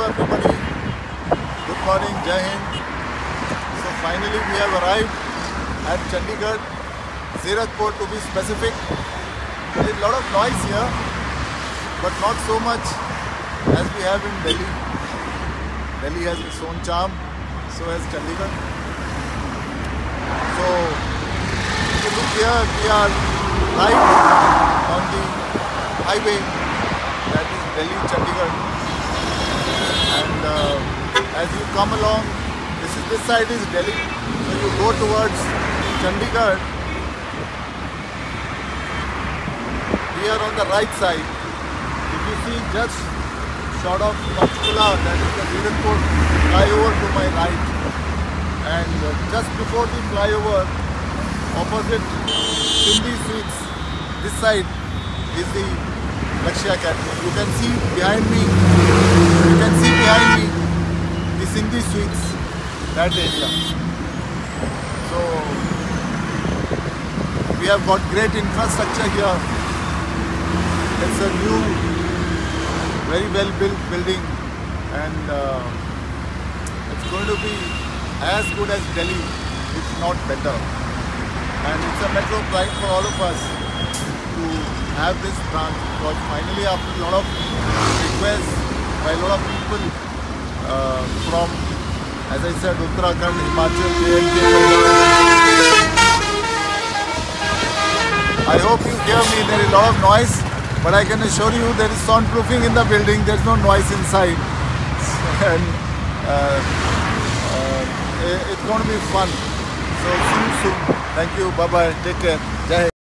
everybody. Good morning, Jai Hind. So finally we have arrived at Chandigarh, Zirakpur to be specific. There is a lot of noise here, but not so much as we have in Delhi. Delhi has its own charm, so has Chandigarh. So if you look here, we are right on the highway, that is Delhi-Chandigarh. And as you come along, this side is Delhi. So you go towards Chandigarh. We are on the right side. If you see just short of Panchkula, that is the Zirakpur flyover to my right. And just before the flyover, opposite Hindi Sweets, this side is the Lakshya Academy. You can see behind me, the Hindi Sweets, that area. So we have got great infrastructure here. It's a new, very well built building, and it's going to be as good as Delhi, if not better. And it's a metro pride for all of us to have this branch, because finally after a lot of requests by a lot of people from, as I said, Uttarakhand, Himachal, J&K. I hope you hear me. There is a lot of noise, but I can assure you there is soundproofing in the building. There is no noise inside, and it's going to be fun. So see you soon. Thank you. Bye bye. Take care. Jai Hind.